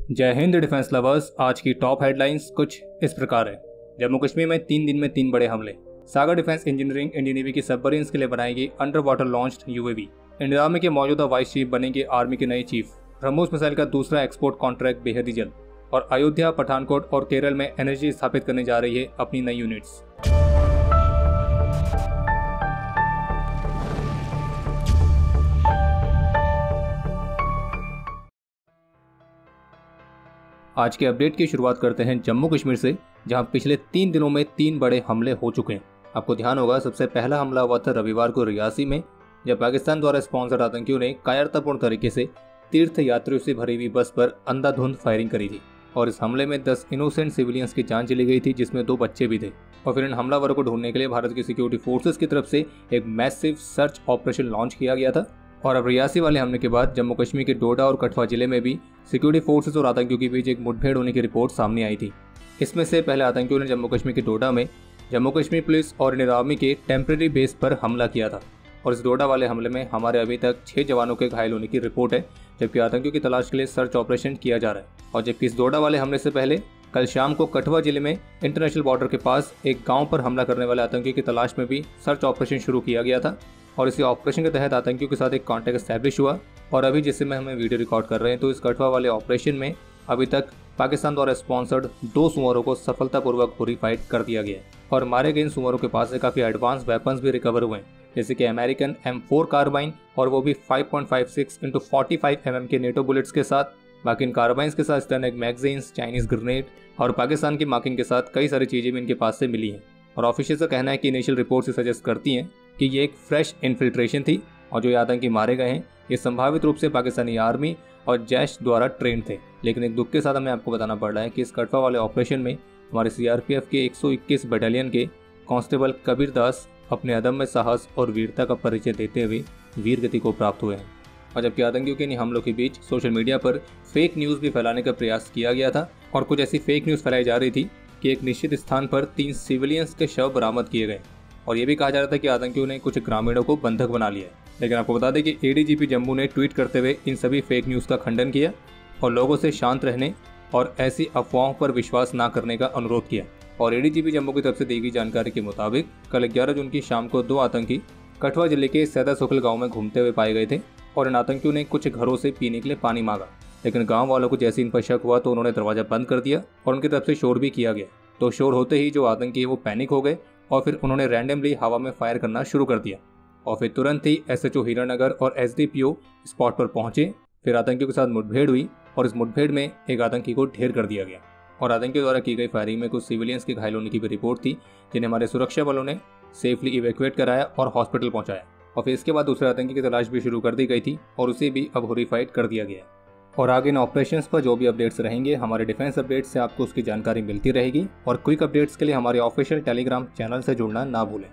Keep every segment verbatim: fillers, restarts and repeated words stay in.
जय Hind defence lovers. आज की टॉप हेडलाइंस कुछ इस प्रकार है। जम्मू कश्मीर में तीन दिन में तीन बड़े हमले। Sagar defence engineering Indian navy की सबमरीन्स के लिए बनाएगी under water launched UAV. Indian army के मौजूदा वाइस चीफ बनेंगे आर्मी के नए चीफ। ब्रह्मोस मिसाइल का दूसरा एक्सपोर्ट कॉन्ट्रैक्ट बेहद ही जल्द। और अयोध्या, पठानकोट और केरल में एनर्जी स्थापित करने जा रही है अपनी नई यूनिट्स। आज के अपडेट की शुरुआत करते हैं जम्मू कश्मीर से, जहां पिछले तीन दिनों में तीन बड़े हमले हो चुके हैं। आपको ध्यान होगा, सबसे पहला हमला हुआ था रविवार को रियासी में, जब पाकिस्तान द्वारा स्पॉन्सर्ड आतंकियों ने कायरतापूर्ण तरीके से तीर्थ यात्रियों से भरी हुई बस पर अंधाधुंध फायरिंग करी थी। और इस हमले में दस इनोसेंट सिविलियंस की जान चली गई थी, जिसमें दो बच्चे भी थे। और फिर इन हमलावरों को ढूंढने के लिए भारत की सिक्योरिटी फोर्सेस की तरफ से एक मैसिव सर्च ऑपरेशन लॉन्च किया गया था। और अब रियासी वाले हमले के बाद जम्मू कश्मीर के डोडा और कठुआ जिले में भी सिक्योरिटी फोर्सेस और आतंकियों के बीच एक मुठभेड़ होने की रिपोर्ट सामने आई थी। इसमें से पहले आतंकियों ने जम्मू कश्मीर के डोडा में जम्मू कश्मीर पुलिस और इंडियन आर्मी के टेम्परेरी बेस पर हमला किया था। और इस डोडा वाले हमले में हमारे अभी तक छह जवानों के घायल होने की रिपोर्ट है, जबकि आतंकियों की तलाश के लिए सर्च ऑपरेशन किया जा रहा है। और जबकि इस डोडा वाले हमले से पहले कल शाम को कठुआ जिले में इंटरनेशनल बॉर्डर के पास एक गाँव पर हमला करने वाले आतंकियों की तलाश में भी सर्च ऑपरेशन शुरू किया गया था। और इसी ऑपरेशन के तहत आतंकियों के साथ एक कॉन्टैक्ट एस्टैब्लिश हुआ। और अभी जिससे में हमें वीडियो रिकॉर्ड कर रहे हैं, तो इस कठुआ वाले ऑपरेशन में अभी तक पाकिस्तान द्वारा स्पॉन्सर्ड दो सुअरों को सफलतापूर्वक होरीफाइड कर दिया गया है। और मारे गए इन सुअरों के पास से काफ़ी एडवांस वेपन्स भी रिकवर हुए हैं, जैसे कि अमेरिकन एम फोर कार्बाइन, और वो भी five point five six into forty five M M के नेटो बुलेट्स के साथ। बाकी इन कार्बाइंस के साथ स्टर्नेक मैगजीन्स, चाइनीज ग्रेनेड और पाकिस्तान की मार्किंग के साथ कई सारी चीज़ें भी इनके पास से मिली हैं। और ऑफिशियल का कहना है कि इनिशियल रिपोर्ट्स सजेस्ट करती हैं कि ये एक फ्रेश इन्फिल्ट्रेशन थी, और जो ये आतंकी मारे गए हैं ये संभावित रूप से पाकिस्तानी आर्मी और जैश द्वारा ट्रेंड थे। लेकिन एक दुख के साथ हमें आपको बताना पड़ रहा है कि इस कठुआ वाले ऑपरेशन में हमारे सीआरपीएफ के एक सौ इक्कीस बटालियन के कांस्टेबल कबीर दास अपने अदम्य साहस और वीरता का परिचय देते हुए वीर गति को प्राप्त हुए हैं। और जबकि आतंकियों के इन हमलों के बीच सोशल मीडिया पर फेक न्यूज़ भी फैलाने का प्रयास किया गया था। और कुछ ऐसी फेक न्यूज़ फैलाई जा रही थी कि एक निश्चित स्थान पर तीन सिविलियंस के शव बरामद किए गए। और ये भी कहा जा रहा था कि आतंकियों ने कुछ ग्रामीणों को बंधक बना लिया है। लेकिन आपको बता दें कि एडीजीपी जम्मू ने ट्वीट करते हुए इन सभी फेक न्यूज़ का खंडन किया और लोगों से शांत रहने और ऐसी अफवाहों पर विश्वास न करने का अनुरोध किया। और एडीजीपी जम्मू की तरफ से दी गई जानकारी के मुताबिक कल ग्यारह जून की शाम को दो आतंकी कठुआ जिले के सैदा सुखल गाँव में घूमते हुए पाए गए थे। और इन आतंकियों ने कुछ घरों से पीने के लिए पानी मांगा, लेकिन गाँव वालों को जैसे इन पर शक हुआ तो उन्होंने दरवाजा बंद कर दिया और उनकी तरफ से शोर भी किया गया। तो शोर होते ही जो आतंकी है वो पैनिक हो गए और फिर उन्होंने रैंडमली हवा में फायर करना शुरू कर दिया। और फिर तुरंत ही एसएचओ हीरानगर और एसडीपीओ स्पॉट पर पहुंचे। फिर आतंकियों के साथ मुठभेड़ हुई और इस मुठभेड़ में एक आतंकी को ढेर कर दिया गया। और आतंकियों द्वारा की गई फायरिंग में कुछ सिविलियंस के घायल होने की भी रिपोर्ट थी, जिन्हें हमारे सुरक्षा बलों ने सेफली इवैक्यूएट कराया और हॉस्पिटल पहुंचाया। और फिर इसके बाद दूसरे आतंकी की तलाश भी शुरू कर दी गई थी और उसे भी अब होरीफाइड कर दिया गया। और आगे इन ऑपरेशंस पर जो भी अपडेट्स रहेंगे हमारे डिफेंस अपडेट्स से आपको उसकी जानकारी मिलती रहेगी। और क्विक अपडेट्स के लिए हमारे ऑफिशियल टेलीग्राम चैनल से जुड़ना ना भूलें।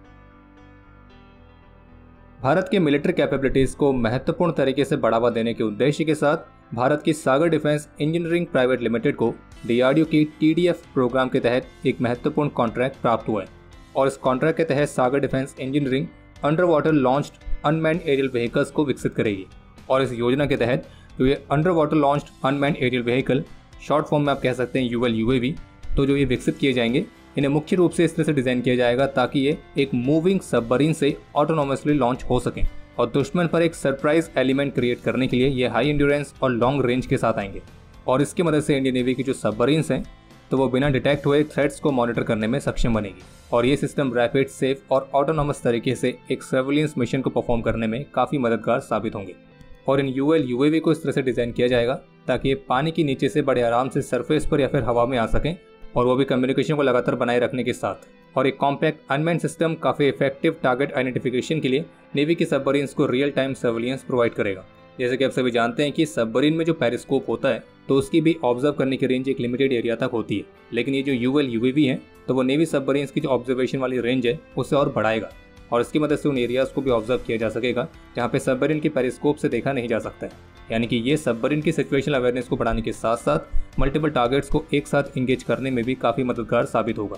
भारत की मिलिट्री कैपेबिलिटीज को महत्वपूर्ण तरीके से बढ़ावा देने के उद्देश्य के साथ भारत की Sagar defence engineering private limited को डीआरडीओ की टीडीएफ प्रोग्राम के तहत एक महत्वपूर्ण कॉन्ट्रैक्ट प्राप्त हुआ है। और इस कॉन्ट्रैक्ट के तहत Sagar defence engineering under water launched unmanned aerial vehicles को विकसित करेगी। और इस योजना के तहत जो ये under water launched unmanned aerial vehicle, short form में आप कह सकते हैं यूएल यूएवी, तो जो ये विकसित किए जाएंगे इन्हें मुख्य रूप से इस तरह से डिज़ाइन किया जाएगा ताकि ये एक मूविंग सबमरीन से ऑटोनोमसली लॉन्च हो सकें। और दुश्मन पर एक सरप्राइज एलिमेंट क्रिएट करने के लिए ये हाई एंड्योरेंस और लॉन्ग रेंज के साथ आएंगे। और इसकी मदद से इंडियन नेवी की जो सबमरीन्स हैं तो वो बिना डिटेक्ट हुए थ्रेट्स को मॉनिटर करने में सक्षम बनेगी। और ये सिस्टम रैपिड, सेफ और ऑटोनोमस तरीके से एक सर्विलेंस मिशन को परफॉर्म करने में काफ़ी मददगार साबित होंगे। और इन यूएल यूएवी को इस तरह से डिज़ाइन किया जाएगा ताकि ये पानी के नीचे से बड़े आराम से सरफेस पर या फिर हवा में आ सकें, और वो भी कम्युनिकेशन को लगातार बनाए रखने के साथ। और एक कॉम्पैक्ट अनमैन्ड सिस्टम काफ़ी इफेक्टिव टारगेट आइडेंटिफिकेशन के लिए नेवी की सबमरीन्स को रियल टाइम सर्विलेंस प्रोवाइड करेगा। जैसे कि आप सभी जानते हैं कि सबमरीन में जो पेरिस्कोप होता है तो उसकी भी ऑब्जर्व करने की रेंज एक लिमिटेड एरिया तक होती है। लेकिन ये जो यूएल यूएवी है तो वो नेवी सबमरीन्स की जो ऑब्जर्वेशन वाली रेंज है उससे और बढ़ाएगा। और इसकी मदद से उन एरियाज को भी ऑब्जर्व किया जा सकेगा जहाँ पे सबमरीन की पेरिस्कोप से देखा नहीं जा सकता है। यानी कि ये सबमरीन की सिचुएशनल अवेयरनेस को बढ़ाने के साथ साथ मल्टीपल टारगेट्स को एक साथ इंगेज करने में भी काफ़ी मददगार साबित होगा।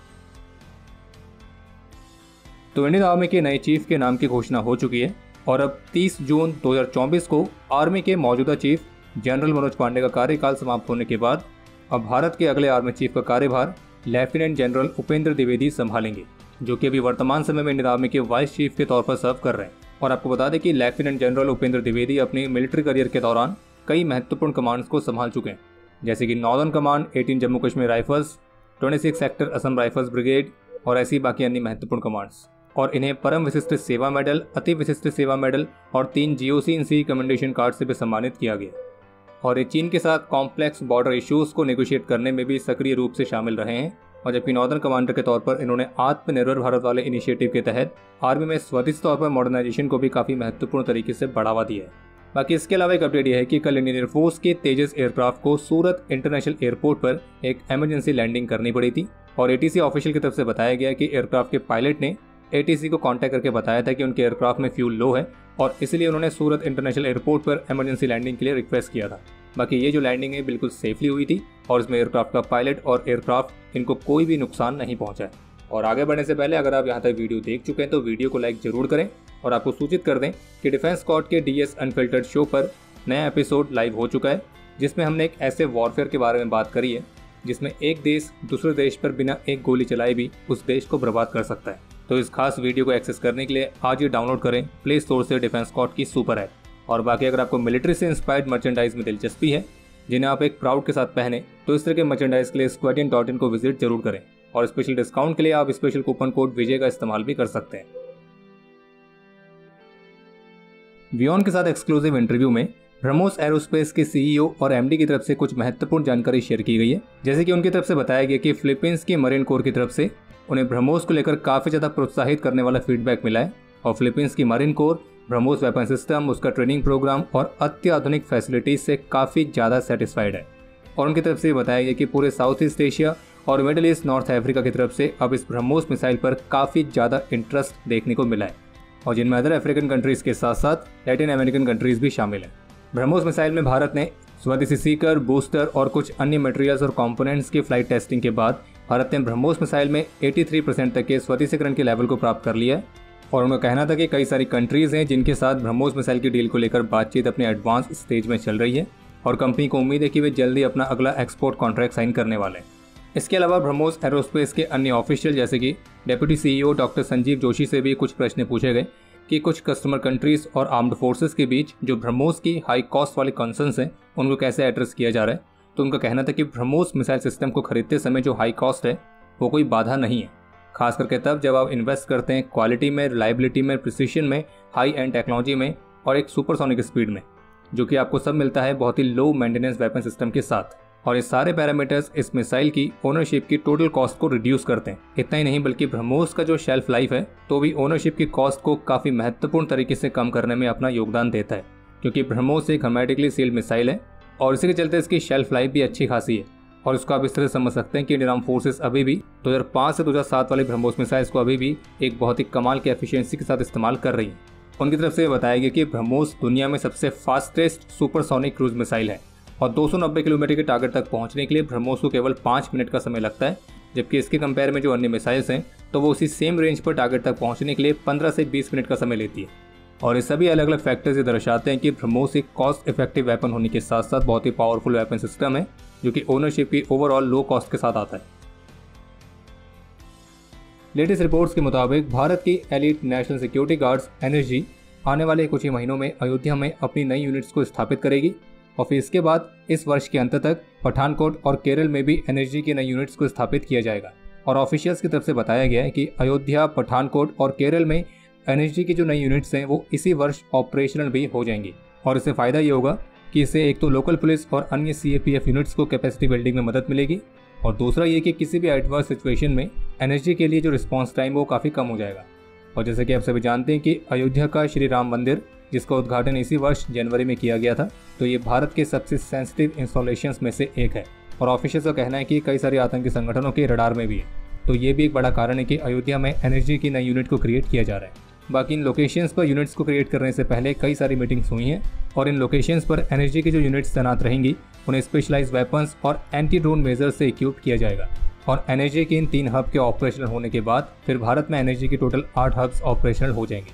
तो इंडियन आर्मी के नए चीफ के नाम की घोषणा हो चुकी है और अब तीस जून दो हज़ार चौबीस को आर्मी के मौजूदा चीफ जनरल मनोज पांडे का कार्यकाल समाप्त होने के बाद अब भारत के अगले आर्मी चीफ का कार्यभार लेफ्टिनेंट जनरल उपेंद्र द्विवेदी संभालेंगे, जो कि अभी वर्तमान समय में इंडियन आर्मी के वाइस चीफ के तौर पर सर्व कर रहे हैं। और आपको बता दें कि लेफ्टिनेंट जनरल उपेंद्र द्विवेदी अपनी मिलिट्री करियर के दौरान कई महत्वपूर्ण कमांड्स को संभाल चुके हैं, जैसे कि नॉर्दर्न कमांड, अठारह जम्मू कश्मीर राइफल्स, छब्बीस सेक्टर असम राइफल्स ब्रिगेड और ऐसी बाकी अन्य महत्वपूर्ण कमांड्स। और इन्हें परम विशिष्ट सेवा मेडल, अति विशिष्ट सेवा मेडल और तीन GOC in C commendation card से भी सम्मानित किया गया। और ये चीन के साथ कॉम्प्लेक्स बॉर्डर इश्यूज को नेगोशिएट करने में भी सक्रिय रूप से शामिल रहे हैं। और जबकि नॉर्दर्न कमांडर के तौर पर इन्होंने आत्मनिर्भर भारत वाले इनिशिएटिव के तहत आर्मी में स्वदेशी तौर पर मॉडर्नाइजेशन को भी काफी महत्वपूर्ण तरीके से बढ़ावा दिया है। बाकी इसके अलावा एक अपडेट यह है कि कल इंडियन एयरफोर्स के तेजस एयरक्राफ्ट को सूरत इंटरनेशनल एयरपोर्ट पर एक इमरजेंसी लैंडिंग करनी पड़ी थी। और एटीसी ऑफिशियल की तरफ से बताया गया कि एयरक्राफ्ट के पायलट ने एटीसी को कांटेक्ट करके बताया था कि उनके एयरक्राफ्ट में फ्यूल लो है और इसलिए उन्होंने सूरत इंटरनेशनल एयरपोर्ट पर इमरजेंसी लैंडिंग के लिए रिक्वेस्ट किया था। बाकी ये जो लैंडिंग है बिल्कुल सेफली हुई थी और इसमें एयरक्राफ्ट का पायलट और एयरक्राफ्ट इनको कोई भी नुकसान नहीं पहुंचा है। और आगे बढ़ने से पहले अगर आप यहाँ तक वीडियो देख चुके हैं तो वीडियो को लाइक जरूर करें और आपको सूचित कर दें कि डिफेंस स्क्वाड के डीएस अनफिल्टर्ड शो पर नया एपिसोड लाइव हो चुका है, जिसमें हमने एक ऐसे वॉरफेयर के बारे में बात करी है जिसमें एक देश दूसरे देश पर बिना एक गोली चलाए भी उस देश को बर्बाद कर सकता है। तो इस खास वीडियो को एक्सेस करने के लिए आज ही डाउनलोड करें प्ले स्टोर से डिफेंस स्क्वाड की सुपर ऐप। और बाकी अगर आपको मिलिट्री से इंस्पायर्ड मर्चेंडाइज में दिलचस्पी है जिन्हें आप एक प्राउड के साथ पहने, तो इस तरह के मर्चेंडाइज के लिए स्क्वाडियन डॉट इन को विजिट जरूर करें। और स्पेशल डिस्काउंट के लिए आप स्पेशल कूपन कोड विजय का इस्तेमाल भी कर सकते हैं। वियोन के साथ एक्सक्लूसिव इंटरव्यू में ब्रह्मोस एरोस्पेस के सीईओ और एमडी की तरफ से कुछ महत्वपूर्ण जानकारी शेयर की गई है। जैसे कि उनकी तरफ से बताया गया कि फिलीपींस की मरीन कोर की तरफ से उन्हें ब्रह्मोस को लेकर काफी ज्यादा प्रोत्साहित करने वाला फीडबैक मिला है। और फिलीपींस की marine corps BrahMos weapon system, उसका ट्रेनिंग प्रोग्राम और अत्याधुनिक फैसिलिटीज से काफी ज्यादा सेटिस्फाइड है। और उनकी तरफ से बताया गया कि पूरे साउथ ईस्ट एशिया और मिडिल ईस्ट नॉर्थ अफ्रीका की तरफ से अब इस ब्रह्मोस मिसाइल पर काफी ज्यादा इंटरेस्ट देखने को मिला है, और जिनमें अदर अफ्रीकन कंट्रीज के साथ साथ लैटिन अमेरिकन कंट्रीज भी शामिल हैं। ब्रह्मोस मिसाइल में भारत ने स्वदेशी सीकर, बूस्टर और कुछ अन्य मटेरियल्स और कंपोनेंट्स की फ्लाइट टेस्टिंग के बाद भारत ने ब्रह्मोस मिसाइल में तिरासी परसेंट तक के स्वदेशीकरण के लेवल को प्राप्त कर लिया है। और उनका कहना था कि कई सारी कंट्रीज हैं जिनके साथ ब्रह्मोस मिसाइल की डील को लेकर बातचीत अपने एडवांस स्टेज में चल रही है और कंपनी को उम्मीद है कि वे जल्दी अपना अगला एक्सपोर्ट कॉन्ट्रैक्ट साइन करने वाले हैं। इसके अलावा ब्रह्मोस एरोस्पेस के अन्य ऑफिशियल जैसे कि deputy CEO doctor Sanjeev Joshi से भी कुछ प्रश्न पूछे गए कि कुछ कस्टमर कंट्रीज और आर्म्ड फोर्सेस के बीच जो ब्रह्मोस की हाई कॉस्ट वाले कंसर्न्स हैं उनको कैसे एड्रेस किया जा रहा है। तो उनका कहना था कि ब्रह्मोस मिसाइल सिस्टम को खरीदते समय जो हाई कॉस्ट है वो कोई बाधा नहीं है, खास करके तब जब आप इन्वेस्ट करते हैं क्वालिटी में, रिलायबिलिटी में, प्रिसिशन में, हाई एंड टेक्नोलॉजी में और एक सुपरसोनिक स्पीड में, जो कि आपको सब मिलता है बहुत ही लो मेंटेनेंस वेपन सिस्टम के साथ। और ये सारे पैरामीटर्स इस मिसाइल की ओनरशिप की टोटल कॉस्ट को रिड्यूस करते हैं। इतना ही नहीं बल्कि ब्रह्मोस का जो शेल्फ लाइफ है तो भी ओनरशिप की कॉस्ट को काफी महत्वपूर्ण तरीके से कम करने में अपना योगदान देता है, क्योंकि ब्रह्मोस एक हर्मेटिकली सील्ड मिसाइल है और इसी के चलते इसकी शेल्फ लाइफ भी अच्छी खासी है। और इसको आप इस तरह से समझ सकते हैं कि इंडियन आर्म फोर्सेस अभी भी दो हज़ार पाँच से दो हज़ार सात वाले ब्रह्मोस मिसाइल्स को अभी भी एक बहुत ही कमाल की एफिशिएंसी के साथ इस्तेमाल कर रही है। उनकी तरफ से बताया गया कि ब्रह्मोस दुनिया में सबसे फास्टेस्ट सुपरसोनिक क्रूज मिसाइल है और दो सौ नब्बे किलोमीटर के टारगेट तक पहुंचने के लिए ब्रह्मोस को केवल पाँच मिनट का समय लगता है, जबकि इसके कंपेयर में जो अन्य मिसाइल्स हैं तो वो उसी सेम रेंज पर टारगेट तक पहुंचने के लिए पंद्रह से बीस मिनट का समय लेती है। और ये सभी अलग अलग फैक्टर्स ये दर्शाते हैं कि ब्रह्मोस एक कॉस्ट इफेक्टिव वेपन होने के साथ साथ बहुत ही पावरफुल वेपन सिस्टम है जो कि ओनरशिप की ओवरऑल लो कॉस्ट के साथ आता है। लेटेस्ट रिपोर्ट्स के मुताबिक भारत की elite national security guards NSG आने वाले कुछ ही महीनों में अयोध्या में अपनी नई यूनिट्स को स्थापित करेगी और फिर इसके बाद इस वर्ष के अंत तक पठानकोट और केरल में भी एनएसजी की नई यूनिट्स को स्थापित किया जाएगा। और ऑफिशियल्स की तरफ से बताया गया है कि अयोध्या, पठानकोट और केरल में एनएसजी की जो नई यूनिट्स हैं वो इसी वर्ष ऑपरेशनल भी हो जाएंगी। और इससे फायदा ये होगा कि इससे एक तो लोकल पुलिस और अन्य सीएपीएफ यूनिट्स को कैपेसिटी बिल्डिंग में मदद मिलेगी और दूसरा ये कि किसी भी एडवर्स सिचुएशन में एनएसजी के लिए जो रिस्पॉन्स टाइम वो काफ़ी कम हो जाएगा। और जैसे कि आप सभी जानते हैं कि अयोध्या का श्री राम मंदिर जिसका उद्घाटन इसी वर्ष जनवरी में किया गया था, तो ये भारत के सबसे सेंसिटिव इंस्टॉलेशंस में से एक है और ऑफिशियल्स का कहना है कि कई सारे आतंकी संगठनों के रडार में भी है। तो ये भी एक बड़ा कारण है कि अयोध्या में एनएसजी की नई यूनिट को क्रिएट किया जा रहा है। बाकी इन लोकेशंस पर यूनिट्स को क्रिएट करने से पहले कई सारी मीटिंग्स हुई हैं और इन लोकेशंस पर एनएसजी की जो यूनिट्स तैनात रहेंगी उन्हें स्पेशलाइज्ड वेपन्स और एंटी ड्रोन मेजर से इक्विप किया जाएगा। और एनएसजी के इन तीन हब के ऑपरेशनल होने के बाद फिर भारत में एनएसजी की टोटल आठ हब्स ऑपरेशनल हो जाएंगे।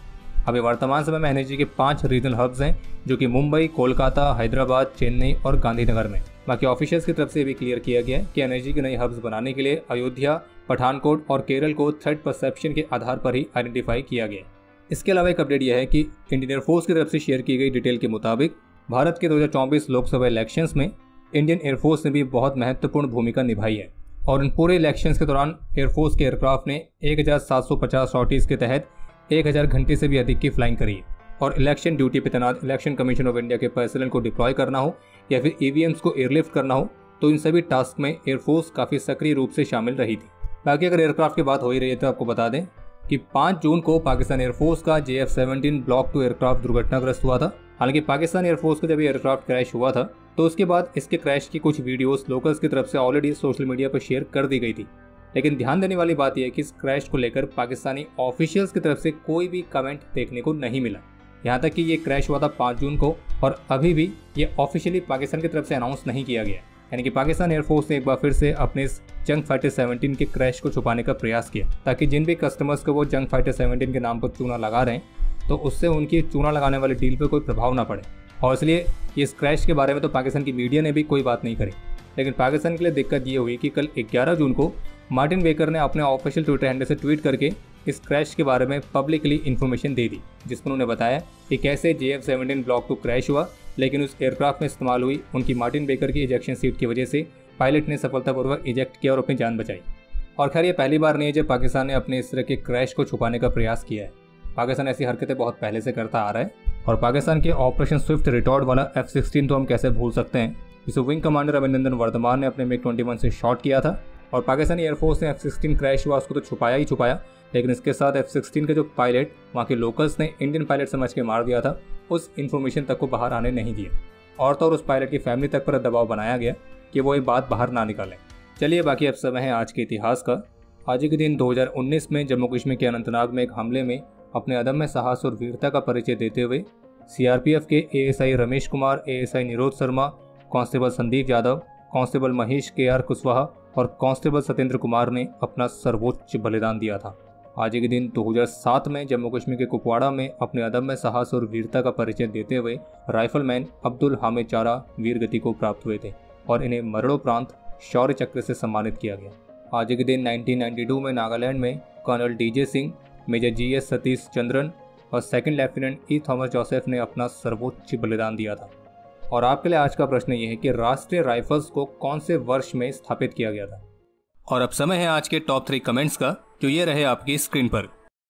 अभी वर्तमान समय में एनर्जी के पांच रीजनल हब्स हैं, जो कि मुंबई, कोलकाता, हैदराबाद, चेन्नई और गांधीनगर में। बाकी ऑफिशियल्स की तरफ से भी क्लियर किया गया है कि एनर्जी के नए हब्स बनाने के लिए अयोध्या, पठानकोट और केरल को थ्रेट परसेप्शन के आधार पर ही आइडेंटिफाई किया गया। इसके अलावा एक अपडेट यह है कि इंडियन एयरफोर्स की तरफ से शेयर की गई डिटेल के मुताबिक भारत के दो हज़ार चौबीस लोकसभा इलेक्शंस में इंडियन एयरफोर्स ने भी बहुत महत्वपूर्ण भूमिका निभाई है और इन पूरे इलेक्शंस के दौरान एयरफोर्स के एयरक्राफ्ट ने एक हज़ार सात सौ पचास सॉर्टीज के तहत एक हज़ार घंटे से भी अधिक की फ्लाइंग करी है। और इलेक्शन ड्यूटी पर तैनात इलेक्शन कमीशन ऑफ इंडिया के पर्सनल को डिप्लॉय करना हो या फिर ईवीएम्स को एयरलिफ्ट करना हो, तो इन सभी टास्क में एयरफोर्स काफ़ी सक्रिय रूप से शामिल रही थी। बाकी अगर एयरक्राफ्ट की बात हो ही रही है तो आपको बता दें कि पाँच जून को पाकिस्तान एयरफोर्स का J F seventeen block two aircraft दुर्घटनाग्रस्त हुआ था। हालांकि पाकिस्तान एयरफोर्स का जब एयरक्राफ्ट क्रैश हुआ था तो उसके बाद इसके क्रैश की कुछ वीडियोस लोकल्स की तरफ से ऑलरेडी सोशल मीडिया पर शेयर कर दी गई थी। लेकिन ध्यान देने वाली बात यह है कि इस क्रैश को लेकर पाकिस्तानी ऑफिशियल्स की तरफ से कोई भी कमेंट देखने को नहीं मिला। यहाँ तक कि ये क्रैश हुआ था पाँच जून को और अभी भी ये ऑफिशियली पाकिस्तान की तरफ से अनाउंस नहीं किया गया। यानी कि पाकिस्तान एयरफोर्स ने एक बार फिर से अपने इस जंग फाइटर सेवनटीन के क्रैश को छुपाने का प्रयास किया, ताकि जिन भी कस्टमर्स को वो जंग फाइटर सेवनटीन के नाम पर चूना लगा रहे हैं तो उससे उनकी चूना लगाने वाली डील पर कोई प्रभाव ना पड़े। और इसलिए इस क्रैश के बारे में तो पाकिस्तान की मीडिया ने भी कोई बात नहीं करी। लेकिन पाकिस्तान के लिए दिक्कत ये हुई कि कल ग्यारह जून को मार्टिन बेकर ने अपने ऑफिशियल ट्विटर हैंडल से ट्वीट करके इस क्रैश के बारे में पब्लिकली इन्फॉर्मेशन दे दी, जिसमें उन्होंने बताया कि कैसे J F seventeen block two crash हुआ, लेकिन उस एयरक्राफ्ट में इस्तेमाल हुई उनकी मार्टिन बेकर की इजेक्शन सीट की वजह से पायलट ने सफलतापूर्वक इजेक्ट किया और अपनी जान बचाई। और खैर ये पहली बार नहीं है जब पाकिस्तान ने अपने इस तरह के क्रैश को छुपाने का प्रयास किया है। पाकिस्तान ऐसी हरकतें बहुत पहले से करता आ रहा है और पाकिस्तान के ऑपरेशन स्विफ्ट रिटॉर्ड वाला एफ सिक्सटीन तो हम कैसे भूल सकते हैं, जिसे विंग कमांडर अभिनंदन वर्धमान ने अपने मिग ट्वेंटी वन से शॉट किया था। और पाकिस्तानी एयरफोर्स ने एफ सिक्सटीन क्रैश हुआ उसको तो छुपाया ही छुपाया, लेकिन इसके साथ एफ सिक्सटीन के जो पायलट वहाँ के लोकल्स ने इंडियन पायलट समझ के मार दिया था, उस इन्फॉर्मेशन तक को बाहर आने नहीं दिया। और तो और उस पायलट की फैमिली तक पर दबाव बनाया गया कि वो ये बात बाहर ना निकालें। चलिए बाकी अब समय है आज के इतिहास का। आज के दिन दो हज़ार उन्नीस में जम्मू कश्मीर के अनंतनाग में एक हमले में अपने अदम्य साहस और वीरता का परिचय देते हुए सीआरपीएफ के ASI Ramesh Kumar, ASI Nirodh Sharma, constable Sandeep Yadav, constable Mahesh K R Kushwaha और कांस्टेबल सत्येंद्र कुमार ने अपना सर्वोच्च बलिदान दिया था। आज के दिन दो हज़ार सात में जम्मू कश्मीर के कुपवाड़ा में अपने अदम्य साहस और वीरता का परिचय देते हुए राइफलमैन अब्दुल हामिद चारा वीर गति को प्राप्त हुए थे और इन्हें मरणोपरांत शौर्य चक्र से सम्मानित किया गया। आज के दिन उन्नीस सौ बानवे में नागालैंड में colonel DJ Singh, major G S Satish Chandran और second lieutenant E Thomas Joseph ने अपना सर्वोच्च बलिदान दिया था। और आपके लिए आज का प्रश्न ये है कि राष्ट्रीय राइफल्स को कौन से वर्ष में स्थापित किया गया था। और अब समय है आज के टॉप थ्री कमेंट्स का, जो ये रहे आपकी स्क्रीन पर।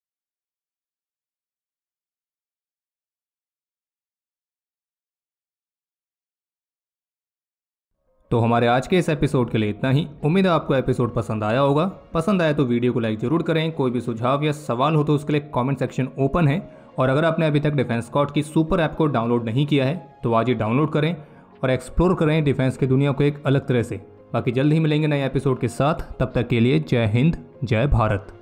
तो हमारे आज के इस एपिसोड के लिए इतना ही। उम्मीद है आपको एपिसोड पसंद आया होगा। पसंद आया तो वीडियो को लाइक जरूर करें। कोई भी सुझाव या सवाल हो तो उसके लिए कमेंट सेक्शन ओपन है। और अगर आपने अभी तक डिफेंस स्कॉट की सुपर ऐप को डाउनलोड नहीं किया है तो आज ही डाउनलोड करें और एक्सप्लोर करें डिफेंस की दुनिया को एक अलग तरह से। बाकी जल्द ही मिलेंगे नए एपिसोड के साथ। तब तक के लिए जय हिंद, जय भारत।